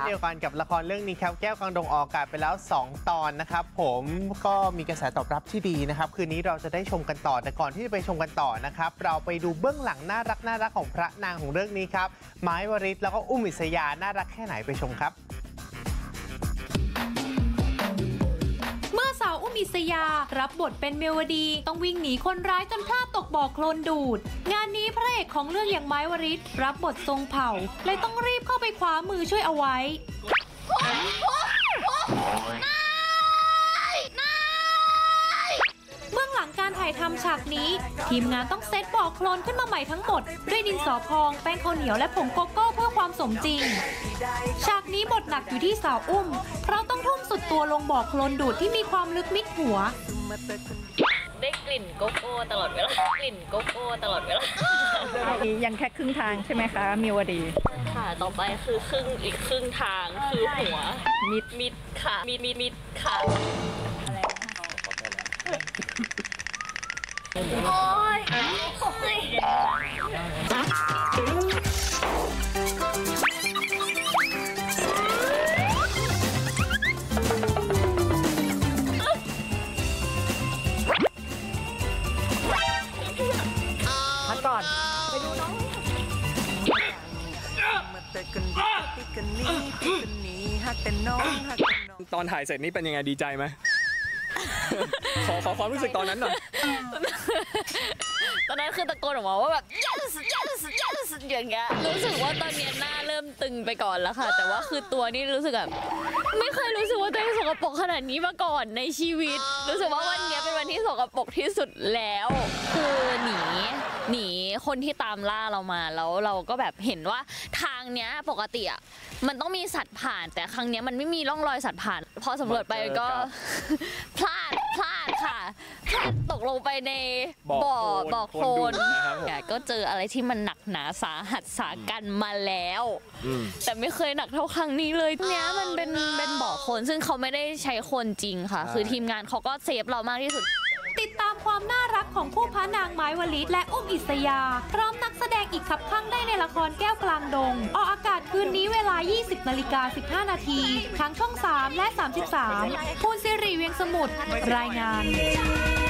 เดียวกันกับละครเรื่องนี้ครับแก้วกลางดงออกอากาศไปแล้ว2 ตอนนะครับผมก็มีกระแสตอบรับที่ดีนะครับคืนนี้เราจะได้ชมกันต่อแต่ก่อนที่จะไปชมกันต่อนะครับเราไปดูเบื้องหลังน่ารักของพระนางของเรื่องนี้ครับไม้วริศแล้วก็อุ้มอิสยาน่ารักแค่ไหนไปชมครับสาวอุ้มอิสยารับบทเป็นเมวดีต้องวิ่งหนีคนร้ายจนพลาดตกบ่อโคลนดูดงานนี้พระเอกของเรื่องอย่างไม้วริศรับบททรงเผ่าเลยต้องรีบเข้าไปคว้ามือช่วยเอาไว้เบื้องหลังการถ่ายทำฉากนี้ทีมงานต้องเซตบ่อโคลนขึ้นมาใหม่ทั้งหมดด้วยดินสอพองแป้งข้าวเหนียวและผงโกโก้เพื่อความสมจริงฉากนี้บทหนักอยู่ที่สาวอุ้มเพราะต้องทุ่มสุดตัวลงบ่อโคลนดูดที่มีความลึกมิดหัวได้กลิ่นโกโก้ตลอดเวลากลิ่นโกโก้ตลอดเวลายังแค่ครึ่งทางใช่ไหมคะมิวดีค่ะต่อไปคืออีกครึ่งทางคือหัวมิดค่ะมิดค่ะโอ๊ยพักก่อนไปดูน้องตอนถ่ายเสร็จนี่เป็นยังไงดีใจไหม ขอความรู้สึกตอนนั้นหน่อยตอนนั้นคือตะโกนออกมาว่าแบบ yes yes yes อย่างเงี้ยรู้สึกว่าตอนนี้หน้าเริ่มตึงไปก่อนแล้วค่ะแต่ว่าคือตัวนี่รู้สึกแบบไม่เคยรู้สึกว่าตัวเองสกปรกขนาดนี้มาก่อนในชีวิตรู้สึกว่าวันนี้เป็นวันที่สกปรกที่สุดแล้วคือหนีคนที่ตามล่าเรามาแล้วเราก็แบบเห็นว่าทางเนี้ยปกติอ่ะมันต้องมีสัตว์ผ่านแต่ครั้งนี้มันไม่มีร่องรอยสัตว์ผ่านพอสำรวจไปก็พลาดค่ะพลาดตกลงไปในบ่อโคลนก็เจออะไรที่มันหนักหนาสาหัสสากันมาแล้วแต่ไม่เคยหนักเท่าครั้งนี้เลยเนี้ยมันเป็นบ่อโคลนซึ่งเขาไม่ได้ใช้โคลนจริงค่ะคือทีมงานเขาก็เซฟเรามากที่สุดติดตามความน่ารักของคู่พระนางไม้วริศและอุ้มอิสยาพร้อมนักแสดงอีกคับข้างได้ในละครแก้วกลางดงออกอากาศคืนนี้เวลา 20:15 นาทีทางช่อง 3 และ 33 ภูนศิริเวียงสมุทรรายงาน